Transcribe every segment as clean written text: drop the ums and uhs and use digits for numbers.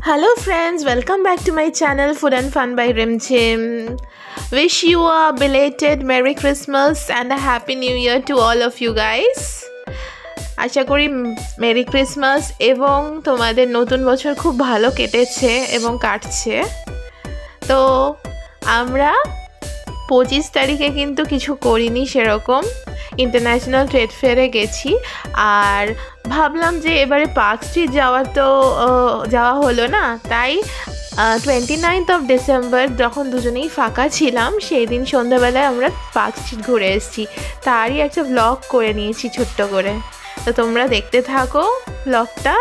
Hello friends, welcome back to my channel Food and Fun by Rimchim. Wish you a belated Merry Christmas and a Happy New Year to all of you guys. আশা করি merry Christmas এবং তোমাদের নতুন বছর খুব ভালো কেটেছে এবং কাটছে। তো আমরা 25 তারিখে কিন্তু কিছু করিনি সেরকম, ইন্টারন্যাশনাল ট্রেড ফেয়ারে গেছি আর ভাবলাম যে এবারে পার্ক স্ট্রিট যাওয়া হলো না, তাই 29th of December যখন দুজনেই ফাঁকা ছিলাম সেই দিন সন্ধ্যাবেলায় আমরা পার্ক স্ট্রিট ঘুরে এসেছি, তারই একটা ব্লগ করে নিয়েছি ছোট্ট করে। তো তোমরা দেখতে থাকো ব্লগটা।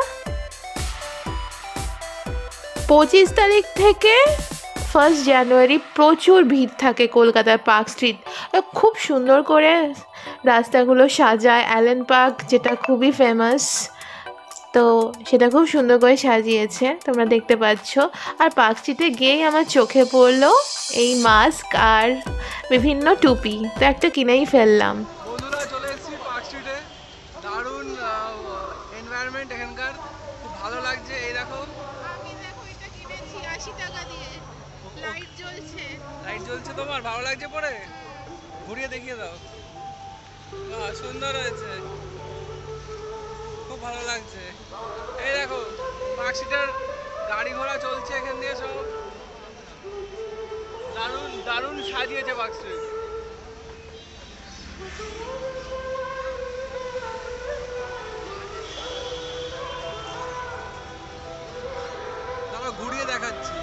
25 তারিখ থেকে 1 জানুয়ারি প্রচুর ভিড় থাকে কলকাতার পার্ক স্ট্রিট। খুব সুন্দর করে রাস্তাগুলো সাজায়, অ্যালেন পার্ক যেটা খুবই ফেমাস, তো সেটা খুব সুন্দর করে সাজিয়েছে, তোমরা দেখতে পাচ্ছ। আর পার্ক স্ট্রিটে গিয়েই আমার চোখে পড়লো এই মাস্ক আর বিভিন্ন টুপি, তো একটা কিনেই ফেললাম। বন্ধুরা চলে এসেছি পার্ক স্ট্রিটে, দারুণ এনভায়রনমেন্ট এখানকার, খুব ভালো লাগছে। এই দেখো, আমি দেখো এটা কিনেছি 80 টাকা দিয়ে, লাইট জ্বলছে। লাইট জ্বলছে, তোমার ভালো লাগছে পরে? ঘুরিয়ে দেখিয়ে দাও। সুন্দর হয়েছে, খুব ভালো লাগছে। এই দেখো পার্ক স্ট্রিটের গাড়ি ঘোড়া চলছে এখান দিয়ে সব, দারুণ দারুণ সাজিয়েছে পার্ক স্ট্রিট। ঘুরিয়ে দেখাচ্ছি।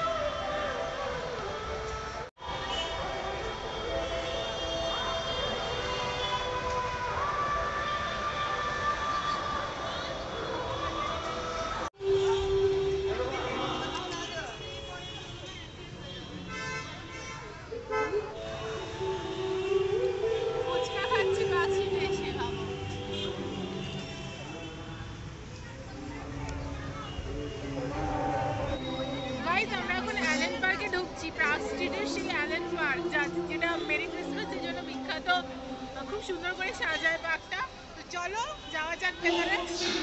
ফুচকা খাচ্ছি পার্ক স্ট্রিটে এসে, ভাবো। গাইস, আমরা এখন অ্যালেন পার্কে ঢুকছি, পার্ক স্ট্রিটের সেই অ্যালেন পার্ক যেটা মেরি ক্রিসমাসের জন্য বিখ্যাত। খুব সুন্দর করে সাজায় পার্কটা। তো চলো যাওয়া যাক ভেতরে।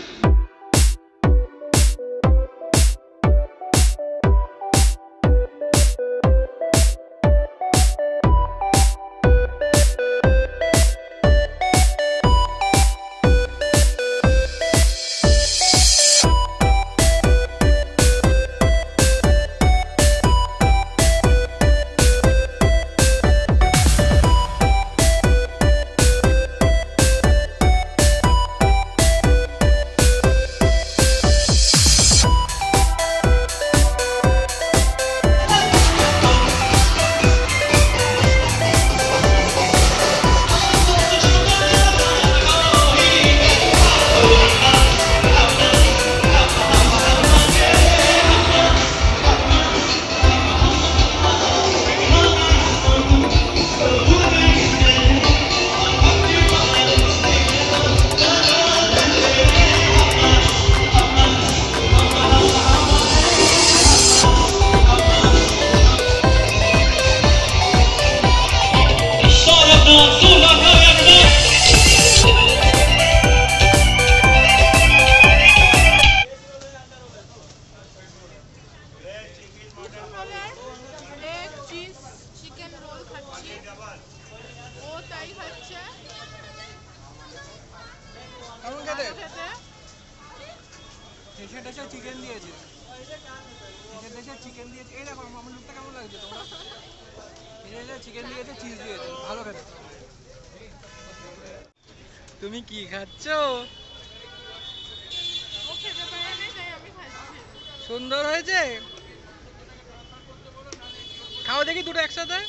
চিকেন দিয়েছে, চিকেন দিয়েছে। এই দেখো আমার লুকটা কেমন লাগছে তোমরা? চিকেন দিয়েছে, চিজ দিয়েছে, ভালো খেতে। তুমি কি খাচ্ছ? সুন্দর হয়েছে, খাও দেখি দুটো একসাথে।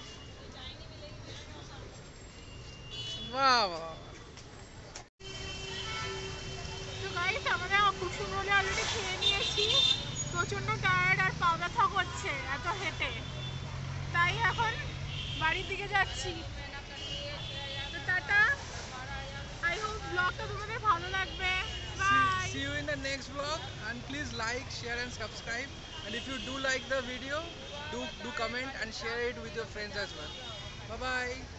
বাহ বাহ, খুব সুন্দর অলরেডি খেয়ে নিয়েছি, প্রচন্ড টায়ার্ড আর পা ব্যথা করছে এত হেঁটে, তাই এখন বাড়ির দিকে যাচ্ছি। তো টাটা, আই হোপ ব্লগটা তোমাদের ভালো লাগবে। Bye, see you in the next vlog and please like, share and subscribe, and if you do like the video, do comment and share it with your friends as well. Bye bye.